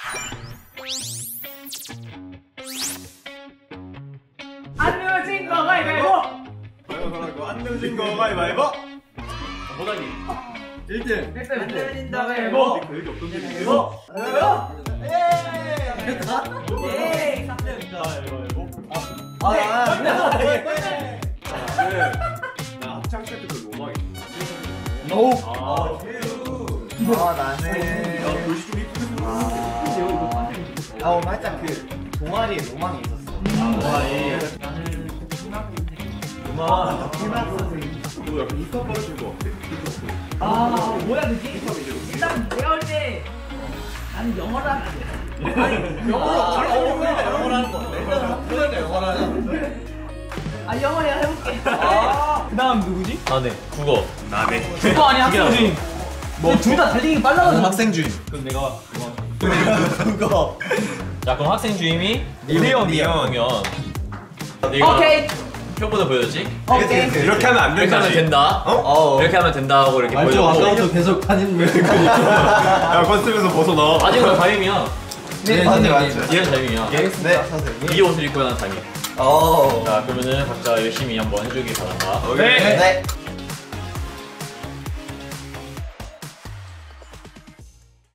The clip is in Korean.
안 내어진 거 가위바위보. 안 내어진 거 가위바위보. 보다니 1등. 안 내어진다 가위바위보. 그렇게 없던 게 에이 3등. 가위바위보. 나 합창 세트도 로망이. 나는 글씨 좀 이쁘게 살짝 그 동아리에 로망이 있었어. 너 약간 힙합 받으신 거 같아. 아 뭐야 그지? 일단 내가 볼 때 나는 영어를 하면 안 돼. 영어를 하는 거. 일단 학교에서 영어를 하자. 아 영어 내가 해볼게. 그다음 누구지? 네. 국어. 나네. 그거 아니야 학생주임. 둘 다 달리기 빨라가지고. 학생주임. 그럼 내가 그거. 자 그럼 학생 주임이 니온. 그러면 내가 오케이. 표보다 보여줬지? 오케이. 이렇게 하면 안 이렇게 하면 된다지. 된다. 이렇게 하면 된다고 이렇게 보여줬고. 아까부터 계속 반인물. 야 컨셉에서 벗어나. 아직은 담임이야. 네, 맞네. 얘는 담임이야. 네, 선생님. 이 옷을 입고 난 담임. 자 그러면은 각자 열심히 한번 해주기 바란다. 오케이. 네.